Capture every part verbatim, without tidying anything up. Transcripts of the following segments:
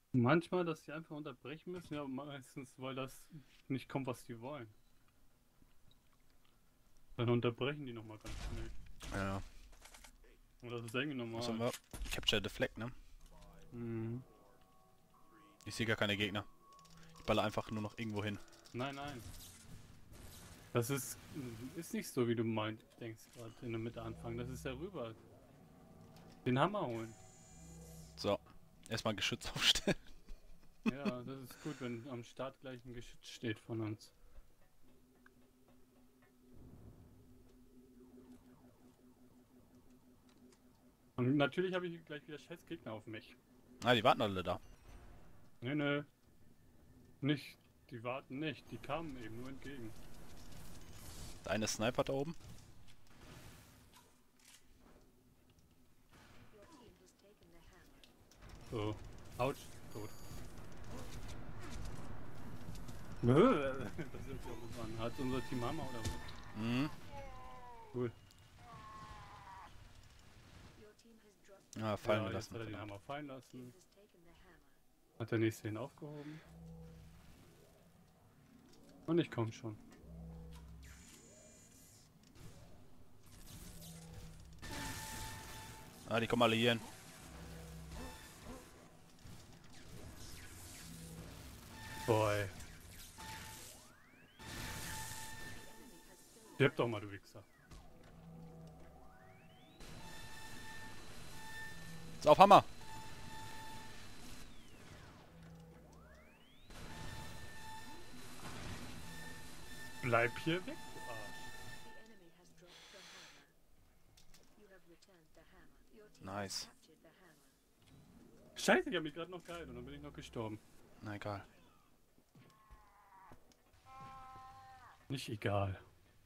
Manchmal, dass die einfach unterbrechen müssen, ja, meistens, weil das nicht kommt, was die wollen. Dann unterbrechen die nochmal ganz schnell. Ja. Und das ist irgendwie Was haben normal. wir? Capture the Flag, ne? Mhm. Ich sehe gar keine Gegner. Ich baller einfach nur noch irgendwo hin. Nein, nein. Das ist, ist nicht so, wie du meint, denkst gerade in der Mitte anfangen. Das ist ja rüber. Den Hammer holen. So. Erstmal Geschütz aufstellen. Ja, das ist gut, wenn am Start gleich ein Geschütz steht von uns. Und natürlich habe ich gleich wieder scheiß Gegner auf mich. Ah, die warten alle da. Nee, nee. Nicht. Die warten nicht. Die kamen eben nur entgegen. Der eine Sniper da oben. So. Autsch. Tot. Das hört sich auch gut an. Hat unser Team Hammer oder was? Mhm. Cool. Ah, fallen Ja, jetzt gelassen. hat er den Verdammt. Hammer fallen lassen. Hat der nächste ihn aufgehoben. Und ich komm schon. Ah, die kommen alle hier hin. Boy. Stirb doch mal, du Wichser. Ist auf Hammer. Bleib hier weg, du Arsch. Nice. Scheiße, ich hab mich gerade noch geheilt und dann bin ich noch gestorben. Na egal. Nicht egal.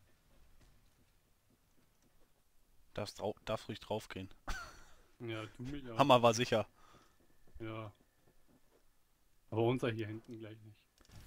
Darfst, drau darfst ruhig draufgehen. Ja, du mich auch. Hammer war sicher. Ja. Aber unser hier hinten gleich nicht.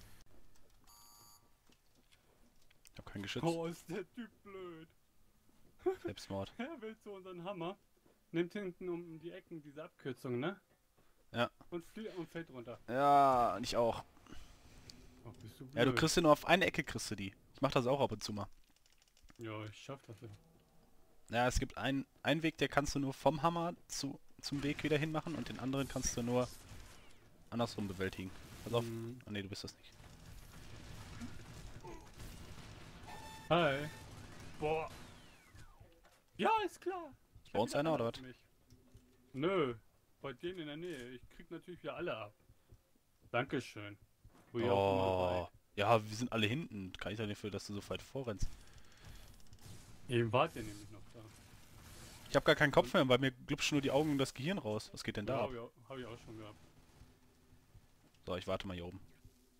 Ich hab kein Geschütz. Oh, ist der Typ blöd. Selbstmord. Er will zu unseren Hammer. Nimmt hinten um die Ecken diese Abkürzung, ne? Ja. Und, flie und fällt runter. Ja, und ich auch. Oh, bist du blöd. Ja, du kriegst ja nur auf eine Ecke kriegst du die. Ich mach das auch ab und zu mal. Ja, ich schaff das ja. Ja, es gibt einen, einen Weg, der kannst du nur vom Hammer zu, zum Weg wieder hinmachen und den anderen kannst du nur andersrum bewältigen. Pass auf. Mhm. Oh ne, du bist das nicht. Hi. Boah. Ja, ist klar. Ich Bei hab uns wieder einer alle oder auf was? mich. Nö. Bei denen in der Nähe. Ich krieg natürlich wieder alle ab. Dankeschön. Wo ihr auch immer Oh. seid. Ja, wir sind alle hinten. Kann ich ja nicht für, dass du so weit vorrennst. Eben wart ihr nämlich noch da. Ich habe gar keinen Kopf mehr, weil mir glupschen nur die Augen und das Gehirn raus. Was geht denn Ja, da ab? hab ich, auch, hab ich auch schon gehabt. So, ich warte mal hier oben.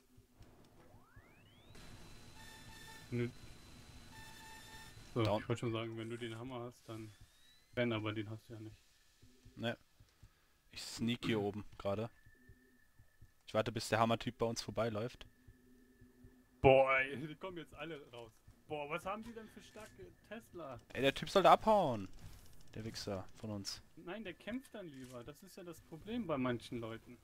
Nö. So, Down. ich wollte schon sagen, wenn du den Hammer hast, dann Ben, aber den hast du ja nicht. Ne. Ich sneak hier oben gerade. Ich warte, bis der Hammer-Typ bei uns vorbeiläuft. Boah, ey, die kommen jetzt alle raus. Boah, was haben die denn für starke Tesla? Ey, der Typ sollte abhauen. Der Wichser von uns. Nein, der kämpft dann lieber. Das ist ja das Problem bei manchen Leuten.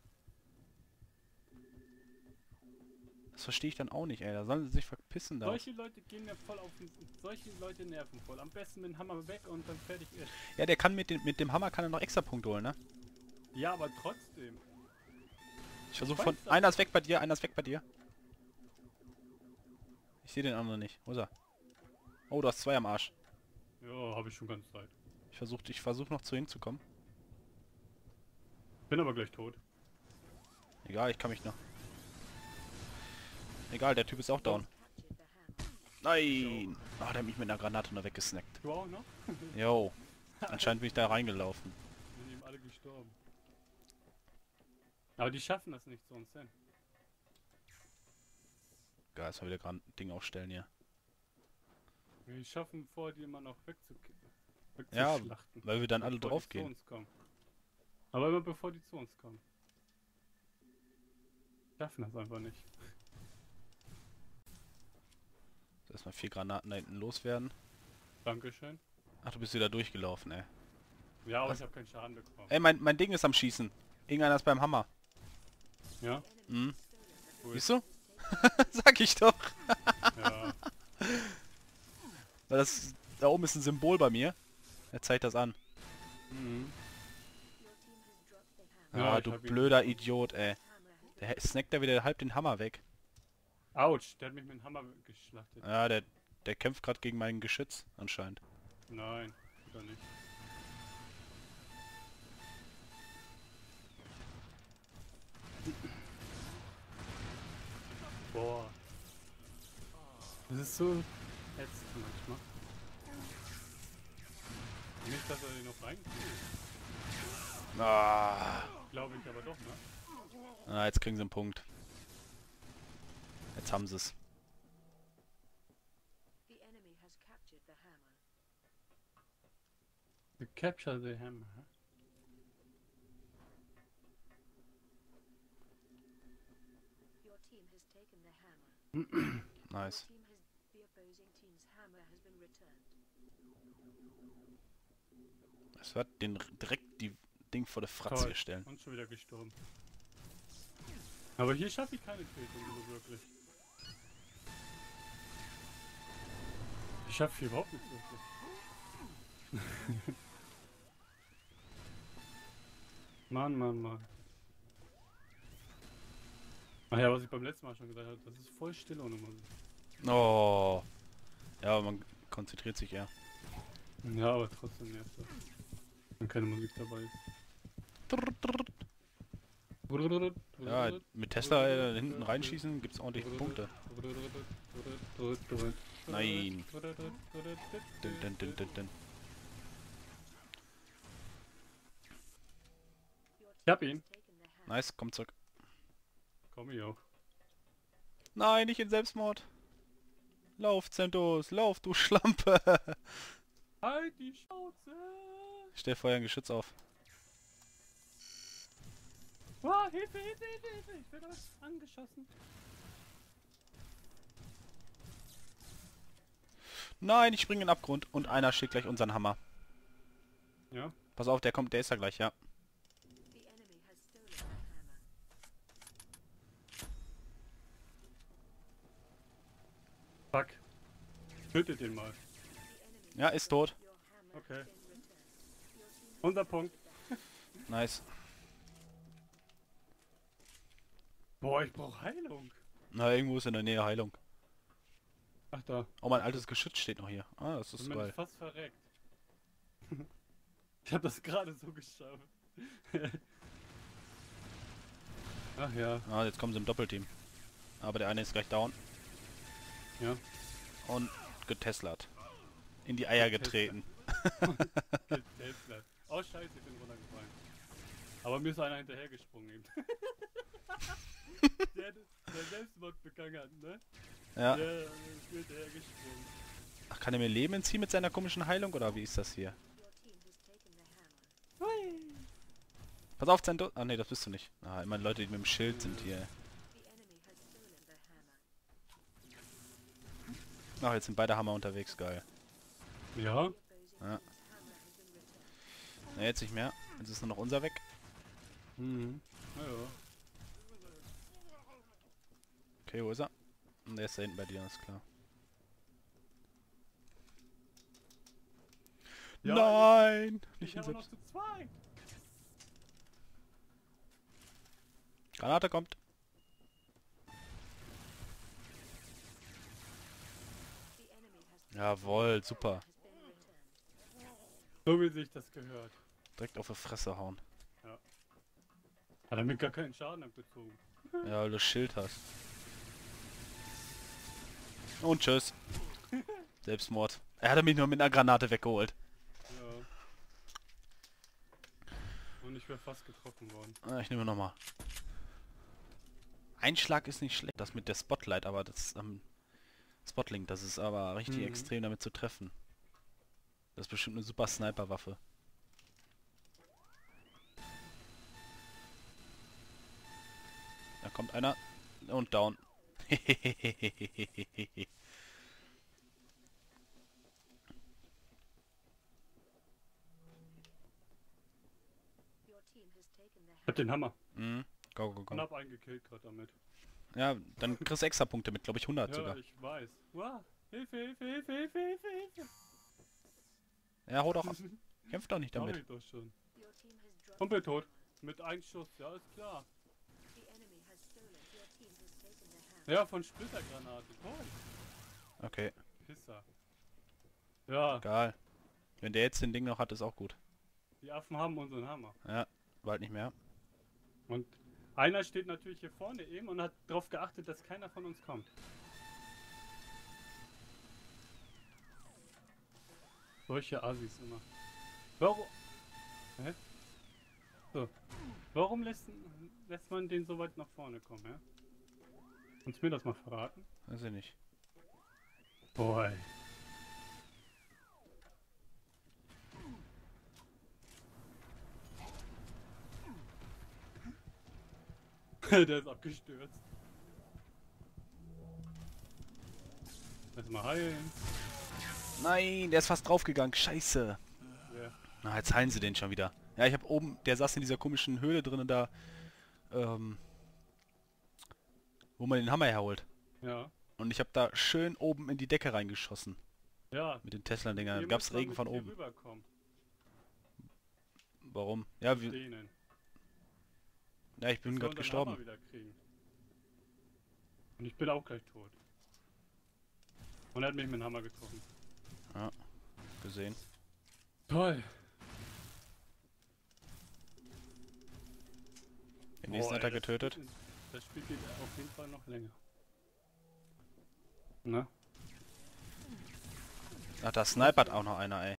Das verstehe ich dann auch nicht, ey. Da sollen sie sich verpissen da. Solche Leute gehen mir voll auf den... Solche Leute nerven voll. Am besten mit dem Hammer weg und dann fertig ist. Ja, der kann mit, den, mit dem Hammer kann er noch extra Punkte holen, ne? Ja, aber trotzdem. Ich versuche weiß von... das. Einer ist weg bei dir, einer ist weg bei dir. Ich sehe den anderen nicht. Wo ist er? Oh, du hast zwei am Arsch. Ja, habe ich schon ganz Zeit. Ich versuche ich versuch noch zu hinzukommen. Bin aber gleich tot. Egal, ich kann mich noch. Egal, der Typ ist auch down. Nein! Ah, der hat mich mit einer Granate noch weggesnackt. Du auch noch? Jo. Anscheinend bin ich da reingelaufen. Sind eben alle gestorben. Aber die schaffen das nicht zu uns hin. Geil, jetzt mal wieder gerade ein Ding aufstellen hier. Die schaffen vor dir immer noch wegzukippen. Ja, Wegzuschlachten. weil wir dann alle bevor die zu draufgehen. uns kommen. Aber immer bevor die zu uns kommen. Schaffen das einfach nicht. Erstmal vier Granaten da hinten loswerden. Dankeschön. Ach, du bist wieder durchgelaufen, ey. Ja, aber Was? ich habe keinen Schaden bekommen. Ey, mein, mein Ding ist am Schießen. Irgendeiner ist beim Hammer. Ja? Mhm. Cool. Siehst du? Sag ich doch. Ja. Weil das, da oben ist ein Symbol bei mir. Er zeigt das an. Mhm. Ah, ich du hab ihn blöder getroffen. Idiot, ey. Der he- snackt da wieder halb den Hammer weg. Autsch, der hat mich mit dem Hammer geschlachtet. Ja, der, der kämpft gerade gegen mein Geschütz, anscheinend. Nein, tut er nicht. Boah. Das ist so ätzend manchmal. Nicht, dass er den noch reinkriegt. Ah, Glaube ich aber doch, ne? ah, jetzt kriegen sie einen Punkt. Jetzt haben sie es. The enemy has captured the hammer. You capture the hammer. Huh? Your team has taken the hammer. Nice. Your team has the opposing team's hammer has been returned. Es wird den direkt die Ding vor der Fratze Toll. gestellt. Und schon wieder gestorben. Aber hier schaffe ich keine Tötung so wirklich. Ich schaffe hier überhaupt nicht wirklich. Mann, Mann, Mann. Ach ja, was ich beim letzten Mal schon gesagt habe, das ist voll still ohne Musik. Oh. Ja, aber man konzentriert sich eher. Ja, aber trotzdem nervt das. Wenn keine Musik dabei ist. Ja, mit Tesla äh, hinten reinschießen gibt's ordentlich Punkte. Nein. Dun, dun, dun, dun, dun. Ich hab ihn. Taken the hammer. Nice, komm zurück. Komm ich auch. Nein, nicht in Selbstmord. Lauf, Zentos, lauf, du Schlampe. Halt die Schnauze! Stell vorher ein Geschütz auf. Ah, Hilfe, Hilfe, Hilfe, Hilfe! Ich werde was angeschossen. Nein, ich springe in den Abgrund und einer schickt gleich unseren Hammer. Ja? Pass auf, der kommt, der ist ja gleich, ja. The enemy has stolen the hammer. Fuck. Tötet den mal. The enemy Ja, ist tot. your hammer Okay. has been returned. Your team Unser Punkt. Nice. Boah, ich brauch Heilung. Na, irgendwo ist in der Nähe Heilung. Ach da. Oh, mein altes Geschütz steht noch hier. Ah, das ist Ich bin geil. fast verreckt. Ich hab das gerade so geschafft. Ach ja. Ah, jetzt kommen sie im Doppelteam. Aber der eine ist gleich down. Ja. Und geteslert. In die Eier getreten. Getestet. Oh scheiße, ich bin runtergefallen. Aber mir ist einer hinterhergesprungen eben. der, der Selbstmord begangen hat, ne? Ja. Der ist mir hinterhergesprungen. Ach, kann er mir Leben entziehen mit seiner komischen Heilung oder wie ist das hier? your team has taken the hammer. Hui. Pass auf, Zento. Ah, nee, das bist du nicht. Ah, immer Leute, die mit dem Schild sind hier. The enemy has stolen the hammer. Ach, jetzt sind beide Hammer unterwegs. Geil. Ja? The opposing Ja. team's hammer has been returned. Ne, jetzt nicht mehr. Jetzt ist nur noch unser weg. Mhm. Na ja. Okay, wo ist er? Und der ist da hinten bei dir, alles klar. Ja, Nein! Ich Nicht bin in aber noch Selbst. zu zweit. Granate kommt. The enemy has Jawohl, super. has been returned. So wie sich das gehört. Direkt auf die Fresse hauen. Hat er mir gar keinen Schaden abgezogen. Ja, weil du Schild hast. Und tschüss. Selbstmord. Er hatte mich nur mit einer Granate weggeholt. Ja. Und ich wäre fast getroffen worden. Ah, ich nehme nochmal. Ein Schlag ist nicht schlecht. Das mit der Spotlight, aber das ähm, Spotling, das ist aber richtig Mhm. extrem damit zu treffen. Das ist bestimmt eine super Sniper-Waffe. Da kommt einer und down. Your team has taken the Ich hab den Hammer. Mhm. Go, go, Und go. hab einen gekillt gerade damit. Ja, dann kriegst du extra Punkte mit, glaube ich, hundert Ja, sogar. ich weiß. Wow. Hilfe, Hilfe, Hilfe, Hilfe, Hilfe, Hilfe. Ja, hau doch ab. Kämpf doch nicht Mach damit. ich doch schon. Your team has dropped. Kumpel tot. Mit einem Schuss, ja, ist klar. The enemy has stolen. Your team has taken the hammer. Ja, von Splittergranate. Toll. Okay, Pisser. Ja, egal. Wenn der jetzt den Ding noch hat, ist auch gut. die Affen haben unseren Hammer. Ja, bald nicht mehr. Und einer steht natürlich hier vorne eben und hat darauf geachtet, dass keiner von uns kommt. Solche Assis immer. Warum? Hä? So. Warum lässt, lässt man den so weit nach vorne kommen, ja? Kannst du mir das mal verraten? Weiß ich nicht. Boy. Der ist abgestürzt. Lass mal heilen. Nein, der ist fast draufgegangen. Scheiße. Ja. Na, jetzt heilen sie den schon wieder. Ja, ich habe oben, der saß in dieser komischen Höhle drinnen da, ähm, wo man den Hammer herholt. Ja. Und ich habe da schön oben in die Decke reingeschossen. Ja. Mit den Tesla-Dingern. Ihr Gab's müsst mal Regen mit von hier oben. rüberkommen. Warum? Ja, wir, Denen. ja ich bin Dass wir gerade unseren gestorben. Hammer wieder kriegen. Und ich bin auch gleich tot. Und er hat mich mit dem Hammer getroffen. Gesehen. Toll. Den nächsten hat er das getötet. Spiel, das Spiel geht auf jeden Fall noch länger. Ne? Ach, da snipert auch noch einer, ey.